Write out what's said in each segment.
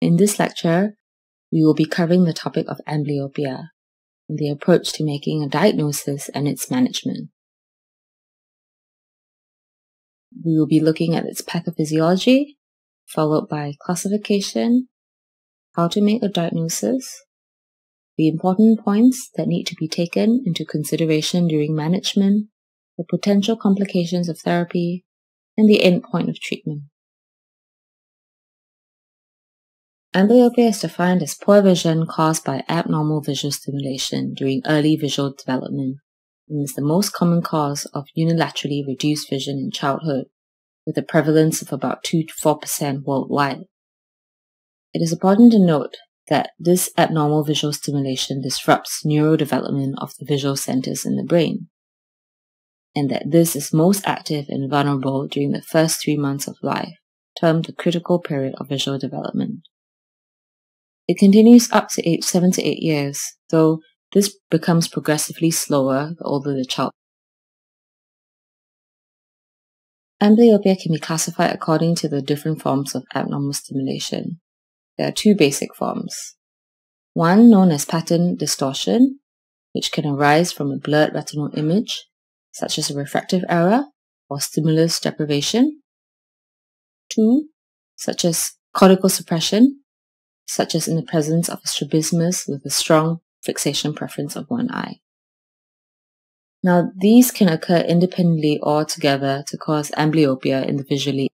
in this lecture, we will be covering the topic of amblyopia and the approach to making a diagnosis and its management. We will be looking at its pathophysiology, followed by classification, how to make a diagnosis, the important points that need to be taken into consideration during management, the potential complications of therapy, and the end point of treatment. Amblyopia is defined as poor vision caused by abnormal visual stimulation during early visual development and is the most common cause of unilaterally reduced vision in childhood, with a prevalence of about 2 to 4% worldwide. It is important to note that this abnormal visual stimulation disrupts neurodevelopment of the visual centers in the brain, and that this is most active and vulnerable during the first 3 months of life, termed the critical period of visual development. It continues up to age 7 to 8 years, though this becomes progressively slower the older the child. Amblyopia can be classified according to the different forms of abnormal stimulation. There are 2 basic forms. One known as pattern distortion, which can arise from a blurred retinal image, such as a refractive error or stimulus deprivation. 2, such as cortical suppression, such as in the presence of a strabismus with a strong fixation preference of one eye. Now, these can occur independently or together to cause amblyopia in the visually.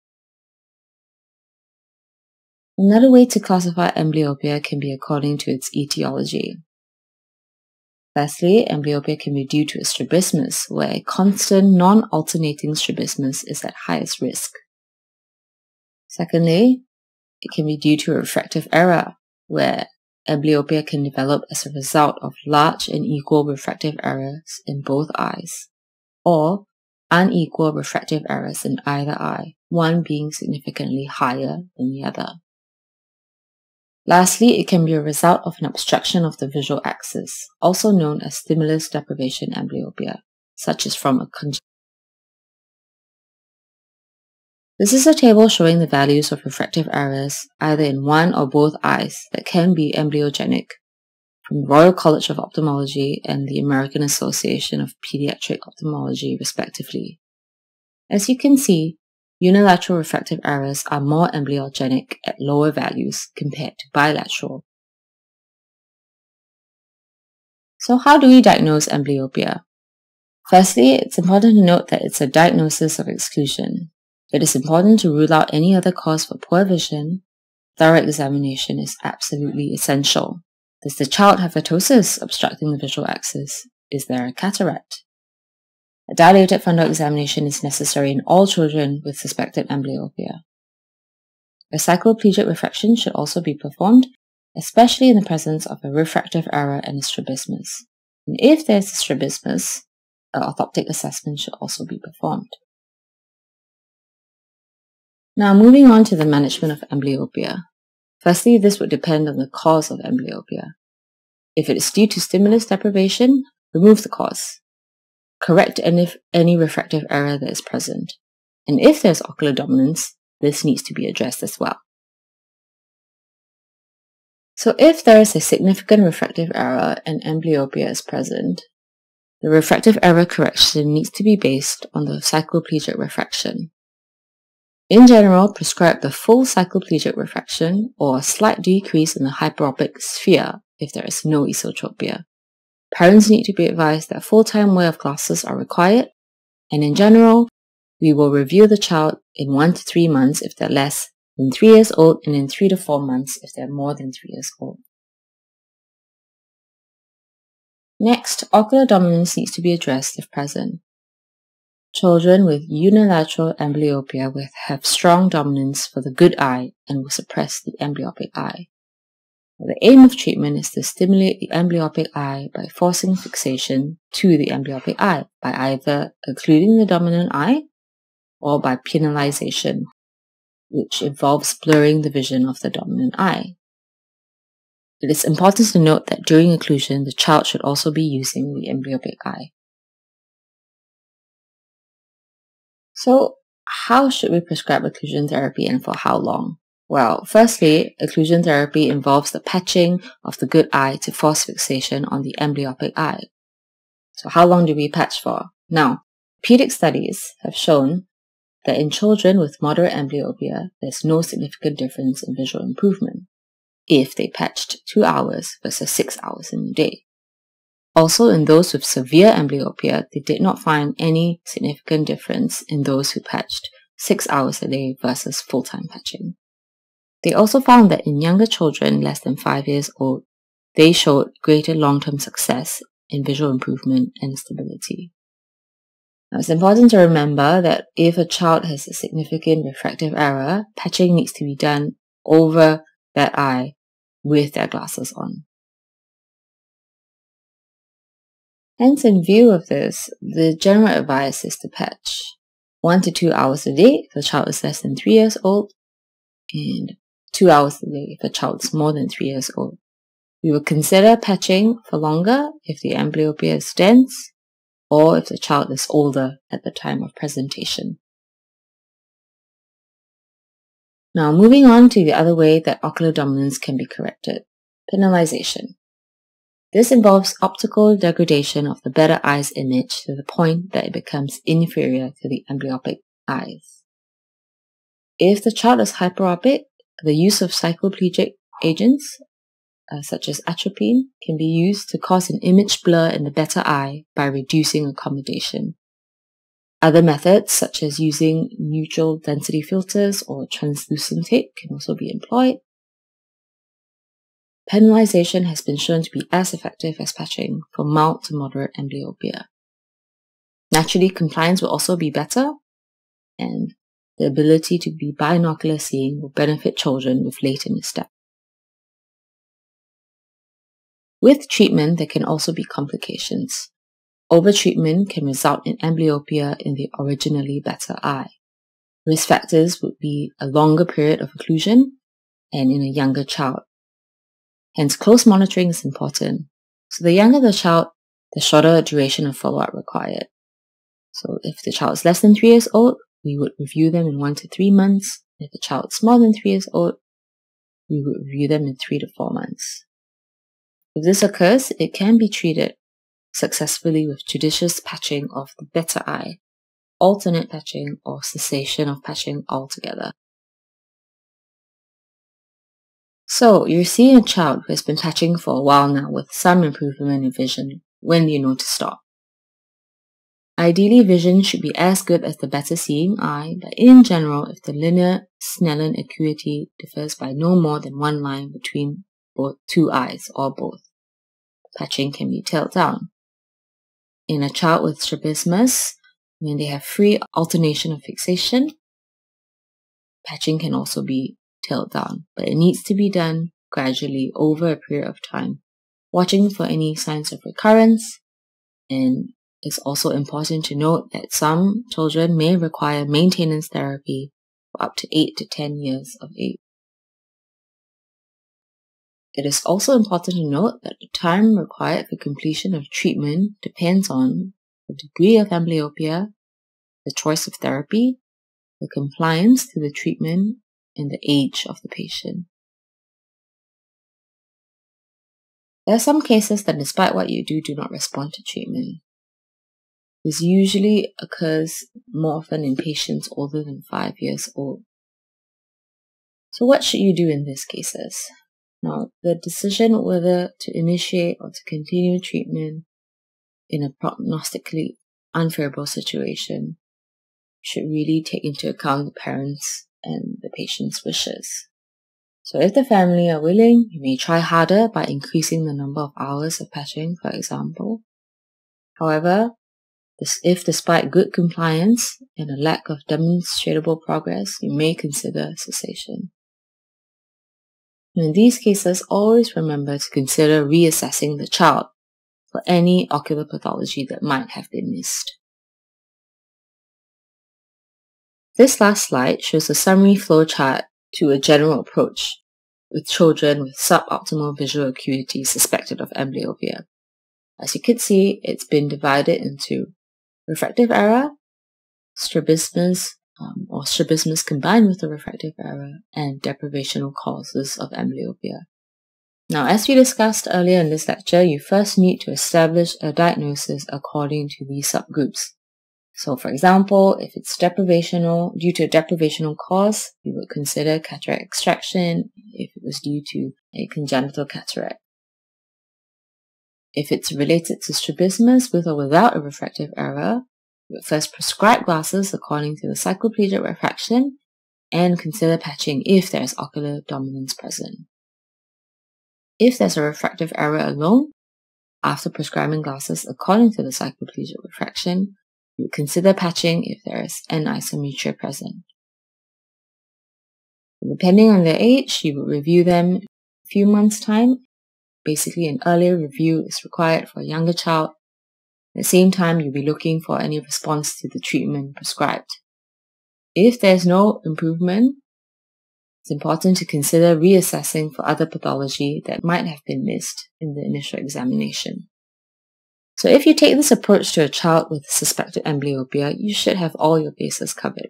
Another way to classify amblyopia can be according to its etiology. Firstly, amblyopia can be due to a strabismus, where a constant, non-alternating strabismus is at highest risk. Secondly, it can be due to a refractive error, where amblyopia can develop as a result of large and equal refractive errors in both eyes, or unequal refractive errors in either eye, one being significantly higher than the other. Lastly, it can be a result of an obstruction of the visual axis, also known as stimulus deprivation amblyopia, such as from a This is a table showing the values of refractive errors either in one or both eyes that can be amblyogenic from the Royal College of Ophthalmology and the American Association of Pediatric Ophthalmology, respectively. As you can see, unilateral refractive errors are more amblyogenic at lower values compared to bilateral. So how do we diagnose amblyopia? Firstly, it's important to note that it's a diagnosis of exclusion. It is important to rule out any other cause for poor vision. Thorough examination is absolutely essential. Does the child have ptosis obstructing the visual axis? Is there a cataract? A dilated fundal examination is necessary in all children with suspected amblyopia. A cycloplegic refraction should also be performed, especially in the presence of a refractive error and a strabismus. And if there is a strabismus, an orthoptic assessment should also be performed. Now, moving on to the management of amblyopia. Firstly, this would depend on the cause of amblyopia. If it is due to stimulus deprivation, remove the cause. Correct any refractive error that is present. And if there is ocular dominance, this needs to be addressed as well. So if there is a significant refractive error and amblyopia is present, the refractive error correction needs to be based on the cycloplegic refraction. In general, prescribe the full cycloplegic refraction or a slight decrease in the hyperopic sphere if there is no esotropia. Parents need to be advised that full-time wear of glasses are required, and in general, we will review the child in 1 to 3 months if they're less than 3 years old and in 3 to 4 months if they're more than 3 years old. Next, ocular dominance needs to be addressed if present. Children with unilateral amblyopia will have strong dominance for the good eye and will suppress the amblyopic eye. The aim of treatment is to stimulate the amblyopic eye by forcing fixation to the amblyopic eye by either occluding the dominant eye or by penalisation, which involves blurring the vision of the dominant eye. It is important to note that during occlusion, the child should also be using the amblyopic eye. So, how should we prescribe occlusion therapy and for how long? Well, firstly, occlusion therapy involves the patching of the good eye to force fixation on the amblyopic eye. So how long do we patch for? Now, pediatric studies have shown that in children with moderate amblyopia, there's no significant difference in visual improvement if they patched 2 hours versus 6 hours in a day. Also, in those with severe amblyopia, they did not find any significant difference in those who patched 6 hours a day versus full-time patching. They also found that in younger children less than 5 years old, they showed greater long-term success in visual improvement and stability. Now, it's important to remember that if a child has a significant refractive error, patching needs to be done over that eye with their glasses on. Hence, in view of this, the general advice is to patch 1 to 2 hours a day if the child is less than 3 years old, and 2 hours a day if the child is more than 3 years old. We will consider patching for longer if the amblyopia is dense or if the child is older at the time of presentation. Now, moving on to the other way that ocular dominance can be corrected, penalisation. This involves optical degradation of the better eye's image to the point that it becomes inferior to the amblyopic eyes. If the child is hyperopic, the use of cycloplegic agents, such as atropine, can be used to cause an image blur in the better eye by reducing accommodation. Other methods, such as using neutral density filters or translucent tape, can also be employed. Penalisation has been shown to be as effective as patching for mild to moderate amblyopia. Naturally, compliance will also be better, and the ability to be binocular seeing will benefit children with late nystagmus. With treatment, there can also be complications. Overtreatment can result in amblyopia in the originally better eye. Risk factors would be a longer period of occlusion and in a younger child. Hence, close monitoring is important. So the younger the child, the shorter duration of follow-up required. So if the child is less than 3 years old, we would review them in 1 to 3 months. If the child is more than 3 years old, we would review them in 3 to 4 months. If this occurs, it can be treated successfully with judicious patching of the better eye, alternate patching, or cessation of patching altogether. So, you're seeing a child who has been patching for a while now with some improvement in vision. When do you know to stop? Ideally, vision should be as good as the better seeing eye, but in general, if the linear Snellen acuity differs by no more than 1 line between both 2 eyes or both, patching can be tailed down. In a child with strabismus, when they have free alternation of fixation, patching can also be tailed down, but it needs to be done gradually over a period of time, watching for any signs of recurrence. And it's also important to note that some children may require maintenance therapy for up to 8 to 10 years of age. It is also important to note that the time required for completion of treatment depends on the degree of amblyopia, the choice of therapy, the compliance to the treatment, and the age of the patient. There are some cases that despite what you do not respond to treatment. This usually occurs more often in patients older than 5 years old. So what should you do in these cases? Now, the decision whether to initiate or to continue treatment in a prognostically unfavorable situation should really take into account the parents and the patient's wishes. So if the family are willing, you may try harder by increasing the number of hours of patching, for example. However, if despite good compliance and a lack of demonstrable progress, you may consider cessation. In these cases, always remember to consider reassessing the child for any ocular pathology that might have been missed. This last slide shows a summary flowchart to a general approach with children with suboptimal visual acuity suspected of amblyopia. As you can see, it's been divided into refractive error, strabismus, or strabismus combined with a refractive error, and deprivational causes of amblyopia. Now, as we discussed earlier in this lecture, you first need to establish a diagnosis according to these subgroups. So, for example, if it's deprivational, due to a deprivational cause, you would consider cataract extraction if it was due to a congenital cataract. If it's related to strabismus with or without a refractive error, you would first prescribe glasses according to the cycloplegic refraction and consider patching if there is ocular dominance present. If there's a refractive error alone, after prescribing glasses according to the cycloplegic refraction, you would consider patching if there is anisometria present. Depending on their age, you would review them in a few months' time. Basically, an earlier review is required for a younger child. At the same time, you'll be looking for any response to the treatment prescribed. If there's no improvement, it's important to consider reassessing for other pathology that might have been missed in the initial examination. So if you take this approach to a child with suspected amblyopia, you should have all your bases covered.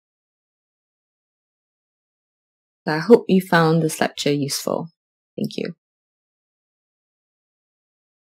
I hope you found this lecture useful. Thank you.